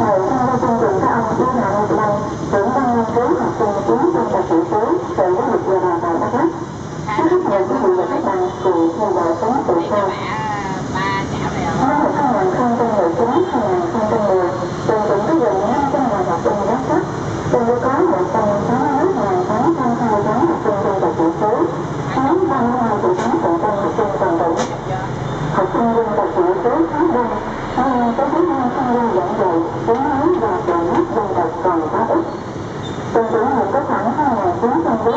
Thầy trong chương trình các ông Chí Hà Ngọc Lâm, trưởng ban nghiên cứu học sinh tiếng dân tộc thiểu số, Sở Giáo dục và Đào tạo Đắk Lắk. Rất nhiều quý vị và các bạn cùng theo dõi phóng sự sau. Năm 2019-2010, trường cũng có gần 500.000 học sinh Đắk Lắk, trong đó có 161.828 học sinh dân tộc thiểu số, chiếm 32,8% học sinh toàn tỉnh. Học sinh dân tộc thiểu số khá đông, nhưng có thứ hai không đơn giản dạy, tiếng nói và